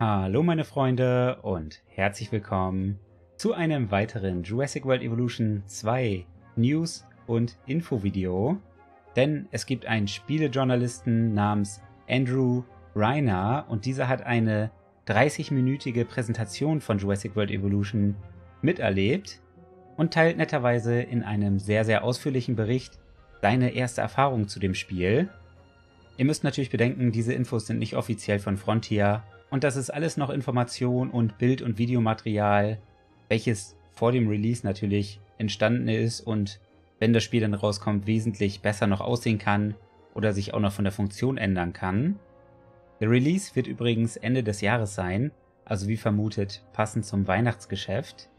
Hallo meine Freunde und herzlich willkommen zu einem weiteren Jurassic World Evolution 2 News- und Infovideo. Denn es gibt einen Spielejournalisten namens Andrew Reiner und dieser hat eine 30-minütige Präsentation von Jurassic World Evolution miterlebt und teilt netterweise in einem sehr, sehr ausführlichen Bericht seine erste Erfahrung zu dem Spiel. Ihr müsst natürlich bedenken, diese Infos sind nicht offiziell von Frontier und das ist alles noch Information und Bild- und Videomaterial, welches vor dem Release natürlich entstanden ist und wenn das Spiel dann rauskommt, wesentlich besser noch aussehen kann oder sich auch noch von der Funktion ändern kann. Der Release wird übrigens Ende des Jahres sein, also wie vermutet passend zum Weihnachtsgeschäft.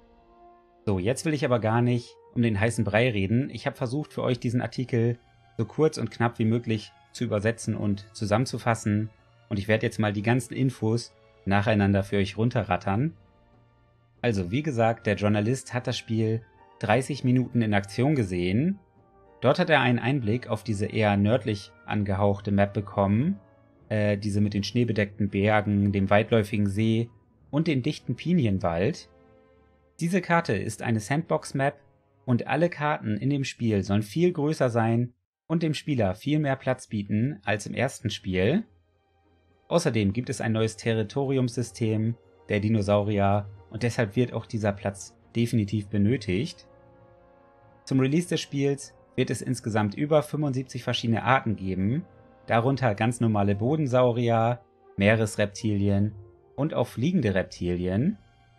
So, jetzt will ich aber gar nicht um den heißen Brei reden. Ich habe versucht für euch diesen Artikel so kurz und knapp wie möglich zu übersetzen und zusammenzufassen und ich werde jetzt mal die ganzen Infos nacheinander für euch runterrattern. Also wie gesagt, der Journalist hat das Spiel 30 Minuten in Aktion gesehen. Dort hat er einen Einblick auf diese eher nördlich angehauchte Map bekommen, diese mit den schneebedeckten Bergen, dem weitläufigen See und dem dichten Pinienwald. Diese Karte ist eine Sandbox-Map und alle Karten in dem Spiel sollen viel größer sein und dem Spieler viel mehr Platz bieten als im ersten Spiel. Außerdem gibt es ein neues Territoriumssystem der Dinosaurier und deshalb wird auch dieser Platz definitiv benötigt. Zum Release des Spiels wird es insgesamt über 75 verschiedene Arten geben, darunter ganz normale Bodensaurier, Meeresreptilien und auch fliegende Reptilien.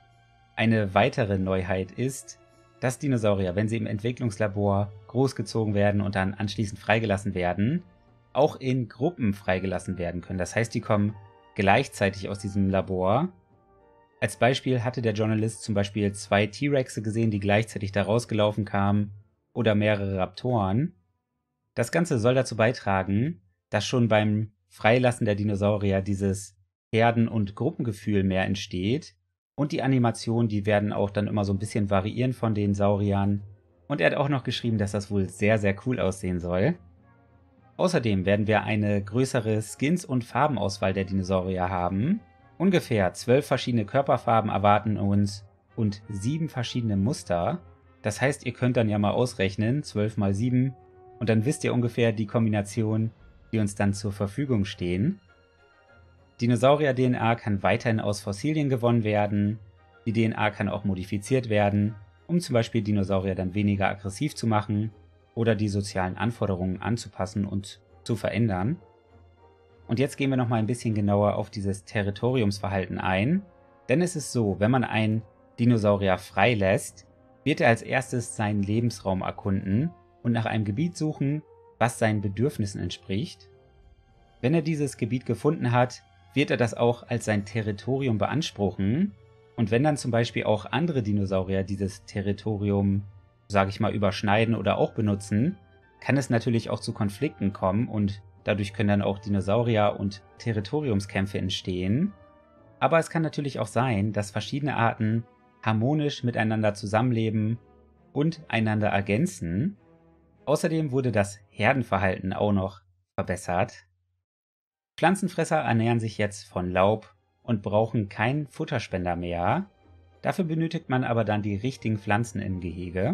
Eine weitere Neuheit ist, dass Dinosaurier, wenn sie im Entwicklungslabor großgezogen werden und dann anschließend freigelassen werden, auch in Gruppen freigelassen werden können. Das heißt, die kommen gleichzeitig aus diesem Labor. Als Beispiel hatte der Journalist zum Beispiel 2 T-Rexe gesehen, die gleichzeitig da rausgelaufen kamen, oder mehrere Raptoren. Das Ganze soll dazu beitragen, dass schon beim Freilassen der Dinosaurier dieses Herden- und Gruppengefühl mehr entsteht. Und die Animationen, die werden auch dann immer so ein bisschen variieren von den Sauriern. Und er hat auch noch geschrieben, dass das wohl sehr, sehr cool aussehen soll. Außerdem werden wir eine größere Skins- und Farbenauswahl der Dinosaurier haben. Ungefähr 12 verschiedene Körperfarben erwarten uns und 7 verschiedene Muster. Das heißt, ihr könnt dann ja mal ausrechnen, 12 mal 7, und dann wisst ihr ungefähr die Kombination, die uns dann zur Verfügung stehen. Dinosaurier-DNA kann weiterhin aus Fossilien gewonnen werden. Die DNA kann auch modifiziert werden, um zum Beispiel Dinosaurier dann weniger aggressiv zu machen oder die sozialen Anforderungen anzupassen und zu verändern. Und jetzt gehen wir noch mal ein bisschen genauer auf dieses Territoriumsverhalten ein, denn es ist so, wenn man einen Dinosaurier freilässt, wird er als erstes seinen Lebensraum erkunden und nach einem Gebiet suchen, was seinen Bedürfnissen entspricht. Wenn er dieses Gebiet gefunden hat, wird er das auch als sein Territorium beanspruchen. Und wenn dann zum Beispiel auch andere Dinosaurier dieses Territorium, sage ich mal, überschneiden oder auch benutzen, kann es natürlich auch zu Konflikten kommen und dadurch können dann auch Dinosaurier- und Territoriumskämpfe entstehen. Aber es kann natürlich auch sein, dass verschiedene Arten harmonisch miteinander zusammenleben und einander ergänzen. Außerdem wurde das Herdenverhalten auch noch verbessert. Pflanzenfresser ernähren sich jetzt von Laub und brauchen keinen Futterspender mehr. Dafür benötigt man aber dann die richtigen Pflanzen im Gehege.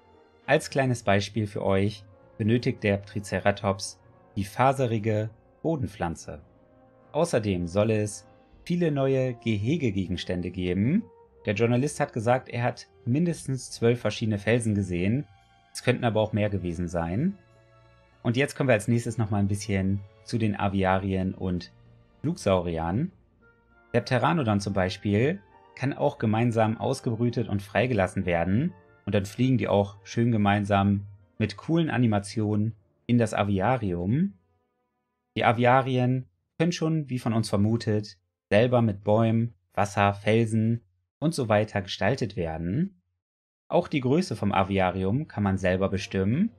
Als kleines Beispiel für euch benötigt der Triceratops die faserige Bodenpflanze. Außerdem soll es viele neue Gehegegegenstände geben. Der Journalist hat gesagt, er hat mindestens 12 verschiedene Felsen gesehen. Es könnten aber auch mehr gewesen sein. Und jetzt kommen wir als nächstes noch mal ein bisschen zu den Aviarien und Flugsauriern. Der Pteranodon zum Beispiel kann auch gemeinsam ausgebrütet und freigelassen werden und dann fliegen die auch schön gemeinsam mit coolen Animationen in das Aviarium. Die Aviarien können schon, wie von uns vermutet, selber mit Bäumen, Wasser, Felsen und so weiter gestaltet werden. Auch die Größe vom Aviarium kann man selber bestimmen.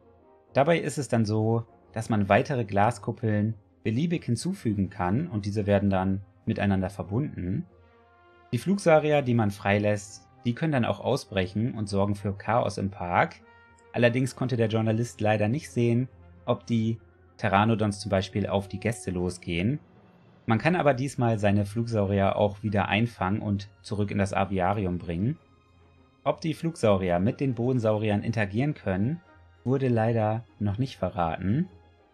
Dabei ist es dann so, dass man weitere Glaskuppeln beliebig hinzufügen kann und diese werden dann miteinander verbunden. Die Flugsaurier, die man freilässt, die können dann auch ausbrechen und sorgen für Chaos im Park. Allerdings konnte der Journalist leider nicht sehen, ob die Pteranodons zum Beispiel auf die Gäste losgehen. Man kann aber diesmal seine Flugsaurier auch wieder einfangen und zurück in das Aviarium bringen. Ob die Flugsaurier mit den Bodensauriern interagieren können, wurde leider noch nicht verraten.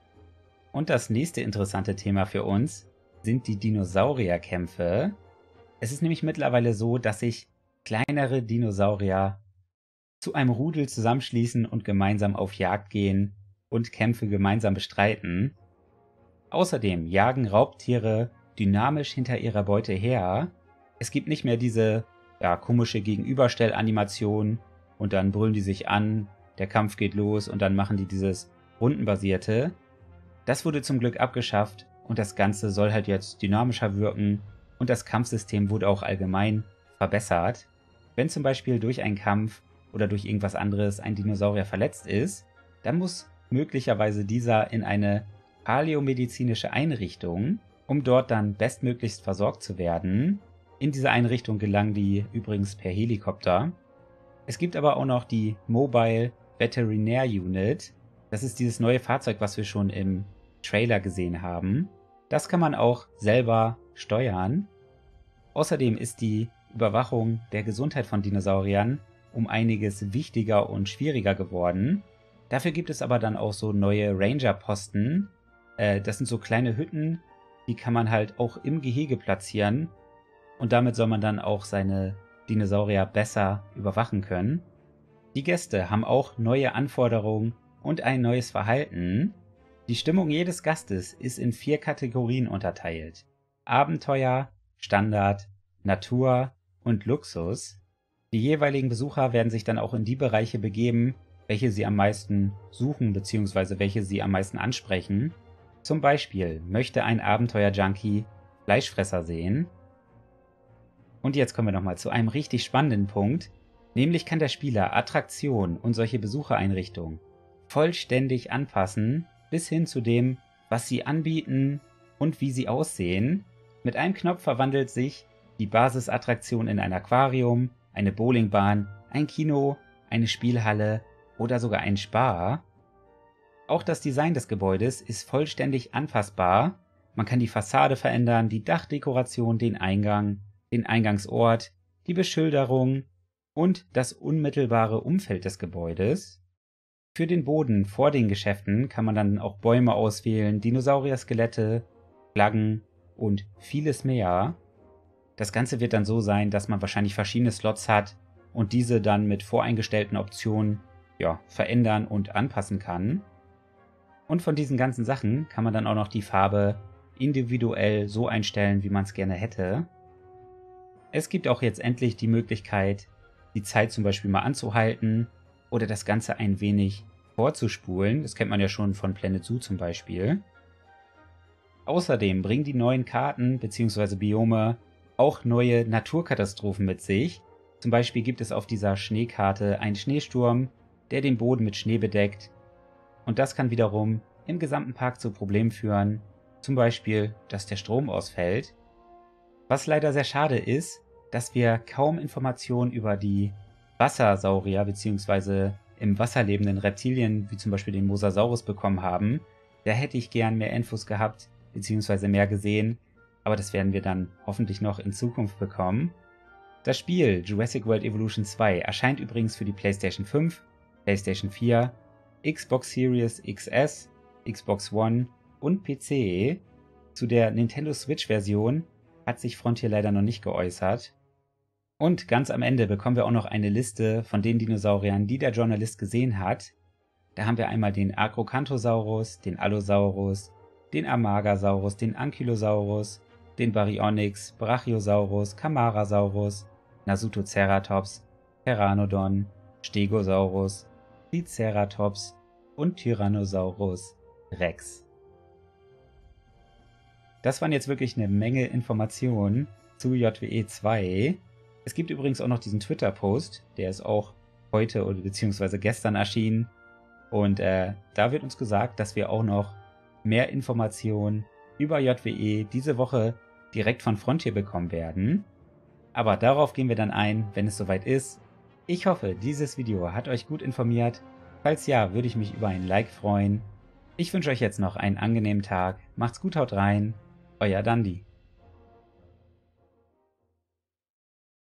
Und das nächste interessante Thema für uns sind die Dinosaurierkämpfe. Es ist nämlich mittlerweile so, dass sich kleinere Dinosaurier zu einem Rudel zusammenschließen und gemeinsam auf Jagd gehen und Kämpfe gemeinsam bestreiten. Außerdem jagen Raubtiere dynamisch hinter ihrer Beute her. Es gibt nicht mehr diese komische Gegenüberstellanimation und dann brüllen die sich an, der Kampf geht los und dann machen die dieses rundenbasierte. Das wurde zum Glück abgeschafft und das Ganze soll halt jetzt dynamischer wirken und das Kampfsystem wurde auch allgemein verbessert. Wenn zum Beispiel durch einen Kampf oder durch irgendwas anderes ein Dinosaurier verletzt ist, dann muss möglicherweise dieser in eine paläomedizinische Einrichtung, um dort dann bestmöglichst versorgt zu werden. In diese Einrichtung gelangen die übrigens per Helikopter. Es gibt aber auch noch die Mobile Veterinary Unit. Das ist dieses neue Fahrzeug, was wir schon im Trailer gesehen haben. Das kann man auch selber steuern. Außerdem ist die Überwachung der Gesundheit von Dinosauriern um einiges wichtiger und schwieriger geworden. Dafür gibt es aber dann auch so neue Ranger-Posten. Das sind so kleine Hütten, die kann man halt auch im Gehege platzieren. Und damit soll man dann auch seine Dinosaurier besser überwachen können. Die Gäste haben auch neue Anforderungen und ein neues Verhalten. Die Stimmung jedes Gastes ist in 4 Kategorien unterteilt: Abenteuer, Standard, Natur und Luxus. Die jeweiligen Besucher werden sich dann auch in die Bereiche begeben, welche sie am meisten suchen bzw. welche sie am meisten ansprechen. Zum Beispiel möchte ein Abenteuer-Junkie Fleischfresser sehen. Und jetzt kommen wir nochmal zu einem richtig spannenden Punkt, nämlich kann der Spieler Attraktionen und solche Besuchereinrichtungen vollständig anpassen, bis hin zu dem, was sie anbieten und wie sie aussehen. Mit einem Knopf verwandelt sich die Basisattraktion in ein Aquarium, eine Bowlingbahn, ein Kino, eine Spielhalle oder sogar ein Spa. Auch das Design des Gebäudes ist vollständig anfassbar. Man kann die Fassade verändern, die Dachdekoration, den Eingang, den Eingangsort, die Beschilderung und das unmittelbare Umfeld des Gebäudes. Für den Boden vor den Geschäften kann man dann auch Bäume auswählen, Dinosaurier-Skelette, Flaggen und vieles mehr. Das Ganze wird dann so sein, dass man wahrscheinlich verschiedene Slots hat und diese dann mit voreingestellten Optionen verändern und anpassen kann. Und von diesen ganzen Sachen kann man dann auch noch die Farbe individuell so einstellen, wie man es gerne hätte. Es gibt auch jetzt endlich die Möglichkeit, die Zeit zum Beispiel mal anzuhalten oder das Ganze ein wenig vorzuspulen. Das kennt man ja schon von Planet Zoo zum Beispiel. Außerdem bringen die neuen Karten bzw. Biome auch neue Naturkatastrophen mit sich. Zum Beispiel gibt es auf dieser Schneekarte einen Schneesturm, der den Boden mit Schnee bedeckt. Und das kann wiederum im gesamten Park zu Problemen führen. Zum Beispiel, dass der Strom ausfällt. Was leider sehr schade ist, dass wir kaum Informationen über die Wassersaurier bzw. im Wasser lebenden Reptilien, wie zum Beispiel den Mosasaurus, bekommen haben. Da hätte ich gern mehr Infos gehabt bzw. mehr gesehen, aber das werden wir dann hoffentlich noch in Zukunft bekommen. Das Spiel Jurassic World Evolution 2 erscheint übrigens für die PlayStation 5, PlayStation 4, Xbox Series XS, Xbox One und PC. Zu der Nintendo Switch-Version hat sich Frontier leider noch nicht geäußert. Und ganz am Ende bekommen wir auch noch eine Liste von den Dinosauriern, die der Journalist gesehen hat. Da haben wir einmal den Acrocanthosaurus, den Allosaurus, den Amargasaurus, den Ankylosaurus, den Baryonyx, Brachiosaurus, Camarasaurus, Nasutoceratops, Pteranodon, Stegosaurus, Triceratops und Tyrannosaurus Rex. Das waren jetzt wirklich eine Menge Informationen zu JWE 2. Es gibt übrigens auch noch diesen Twitter-Post, der ist auch heute oder beziehungsweise gestern erschienen. Und da wird uns gesagt, dass wir auch noch mehr Informationen über JWE diese Woche direkt von Frontier bekommen werden. Aber darauf gehen wir dann ein, wenn es soweit ist. Ich hoffe, dieses Video hat euch gut informiert. Falls ja, würde ich mich über ein Like freuen. Ich wünsche euch jetzt noch einen angenehmen Tag. Macht's gut, haut rein. euer Dandi.